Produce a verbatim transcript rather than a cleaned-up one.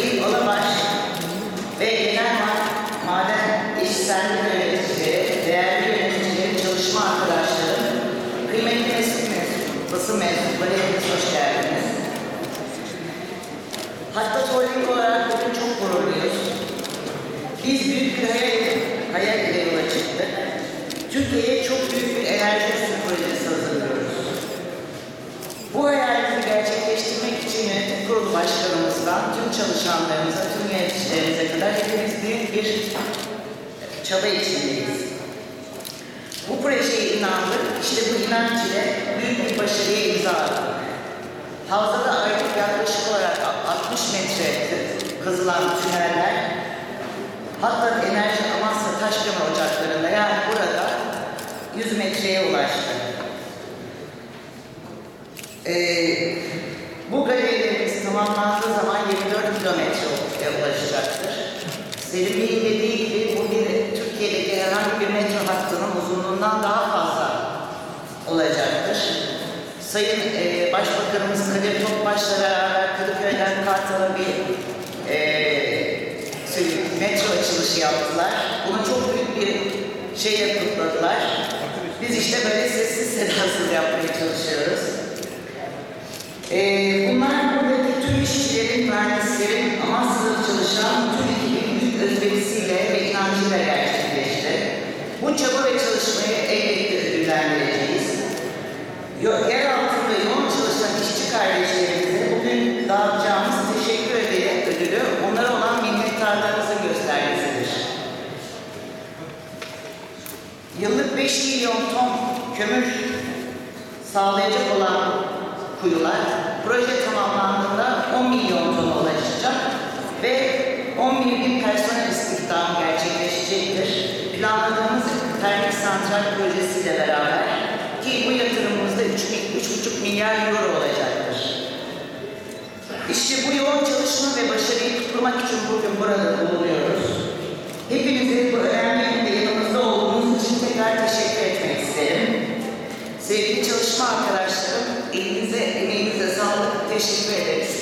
Veli Alabaş ve Genel Maden İşsellik Yöneticileri, değerli yöneticilerin, çalışma arkadaşlarım, kıymetli meslek mensubu, basın mensupları, hepiniz hoş geldiniz. Hatta Holding olarak bugün çok gururluyuz. Biz büyük bir hayal, hayal ile yola çıktık. Türkiye'ye çok büyük bir enerji üstü projesi hazırlıyoruz. Bu hayalimizi gerçekleştirmek için yönetim kurulu başkanımızdan tüm çalışanlarımıza, tüm yöneticilerimize kadar hepimiz büyük bir çaba içindeyiz. Bu projeye inandık, işte bu inanç ile büyük bir başarıya imza attık. Havzada aylık yaklaşık olarak altmış metre kazılan tüneller, hatta Enerji Amasya Taşkömür ocaklarında, yani burada yüz metreye ulaştı. Ee, bu galerilerimiz tamamlandığı zaman yirmi dört kilometreye ulaşacaktır. Selim Bey'in dediği gibi bu bir Türkiye'deki herhangi bir metro hattının uzunluğundan daha fazla olacaktır. Sayın e, Başbakanımız Kadir Topbaş'la beraber Kadıköy'den Kartal'a bir e, metro açılışı yaptılar. Bunu çok büyük bir şeyle kutladılar. Biz işte böyle sessiz sedasız yapmaya çalışıyoruz. Ee, bunlar buradaki tüm işçilerin, mühendislerin, Amasya'da çalışan tüm ekibin büyük özverisiyle ve inancıyla gerçekleşti. Bu çaba ve çalışmayı elbette ödüllendireceğiz. Yer altında yoğun çalışan işçi kardeşlerimize bugün dağıtacağımız teşekkür ederim ödülü, onlara olan minnettarlığımızın göstergesidir. Yıllık beş milyon ton kömür sağlayacak olan kuyular, proje tamamlandığında on milyon ton ulaşacak ve on bin personel istihdamı gerçekleşecektir. Planladığımız termik santral projesiyle beraber ki bu yatırımımızda üç buçuk milyar euro olacaktır. İşte bu yoğun çalışma ve başarıyı kutlamak için bugün burada bulunuyoruz. Hepinize bu önemli günde yanımızda olduğunuz için tekrar teşekkür etmek isterim. Sevgili çalışma arkadaşlarım, elinize, emeğinize sağlık, teşekkür ederiz.